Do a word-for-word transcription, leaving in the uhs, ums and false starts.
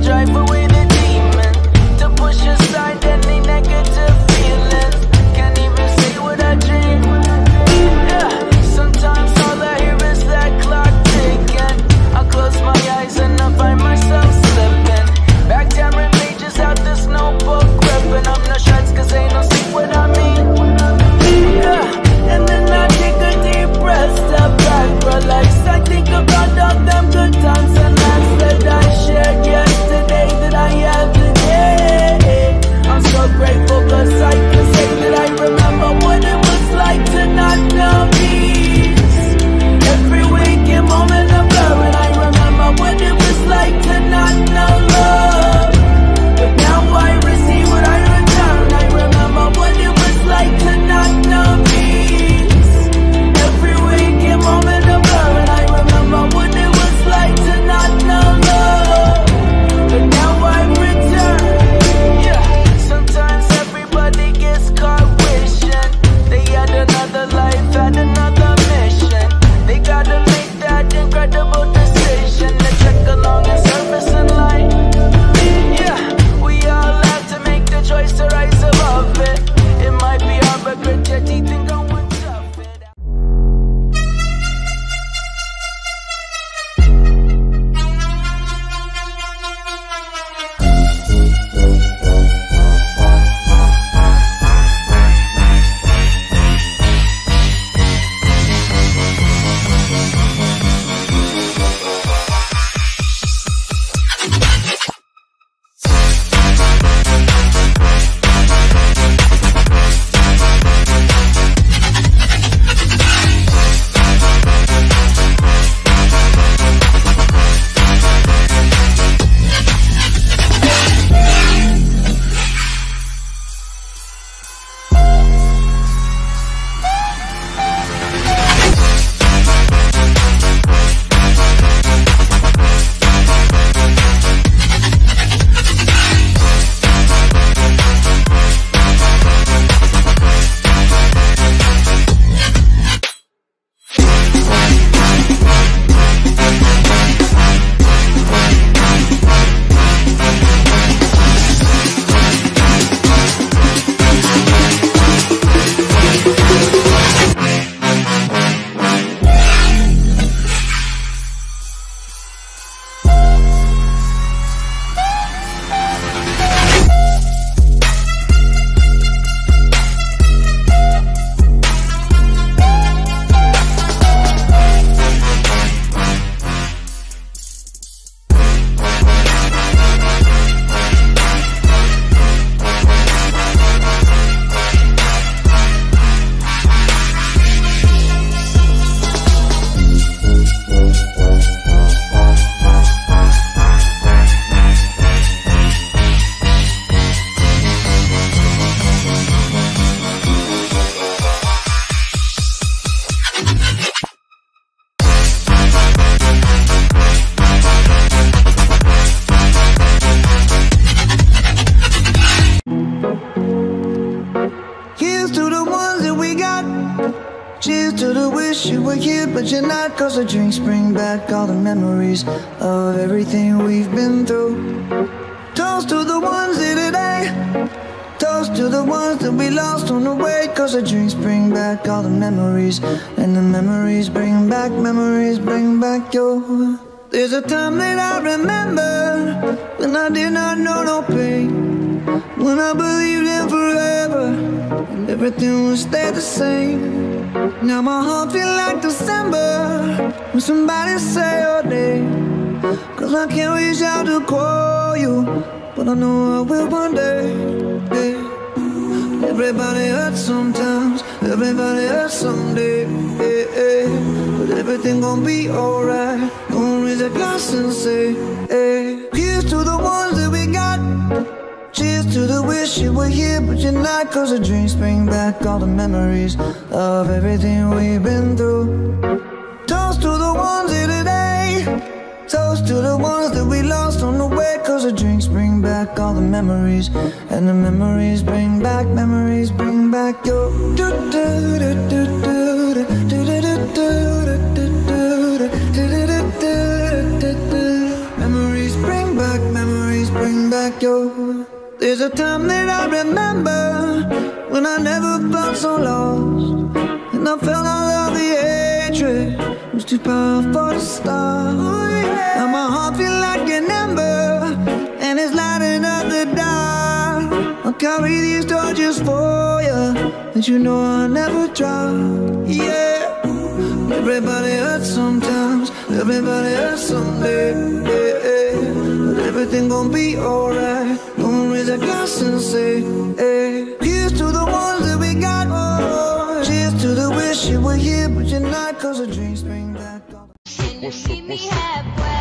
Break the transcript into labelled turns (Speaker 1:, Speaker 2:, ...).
Speaker 1: drive away the demon, to push aside any negative feelings. Can't even say what I dream. Yeah, sometimes all I hear is that clock ticking. I close my eyes and I find myself slipping. Back tearing pages out this notebook, ripping up no shreds cause ain't no see what I mean. Yeah, and then I take a deep breath, step back, relax. I think about all them good times and nights that I shared yesterday, that I have today. I'm so grateful cause I can say that I remember what it was like to not know peace. Every waking moment of blur, and I remember what it was like to not know love. But now I receive what I return. I remember what it was like to not know peace. Every waking moment of blur, and I remember what it was like to not know love. But now I return. Yeah, sometimes everybody gets caught wishing they had another life, had another mission. They gotta make that incredible decision to check along and surface in life. Yeah, we all have to make the choice to rise above it. It might be hard, but grit your teeth and go and tough it out.
Speaker 2: But you're not, cause the drinks bring back all the memories of everything we've been through. Toast to the ones here today, toast to the ones that we lost on the way, cause the drinks bring back all the memories, and the memories bring back, memories bring back your. There's a time that I remember when I did not know no pain, when I believed in forever and everything would stay the same. Now my heart feel like December when somebody say your name, cause I can't reach out to call you, but I know I will one day. Yeah. Everybody hurts sometimes, everybody hurts someday. Yeah, yeah. But everything gon' be alright. Gonna raise a glass and say, hey. Here's to the ones that we got. Cheers to the wish you were here, but you're not, cause the drinks bring back all the memories of everything we've been through. Toast to the ones here today, toast to the ones that we lost on the way, cause the drinks bring back all the memories, and the memories bring back, memories bring back your. Memories bring back, memories drinks bring back your. There's a time that I remember when I never felt so lost, and I felt all of the hatred was too powerful to stop. Now my heart feel like an ember, and it's lighting up the dark. I'll carry these torches for you, and you know I'll never drop. Yeah. Everybody hurts sometimes, everybody hurts someday, yeah, yeah. But everything gon' be alright. Gonna raise a glass and say, hey. Here's to the ones that we got, oh. Cheers to the wish you were here, but you're not, cause the drinks bring back all.
Speaker 3: Can you meet me halfway?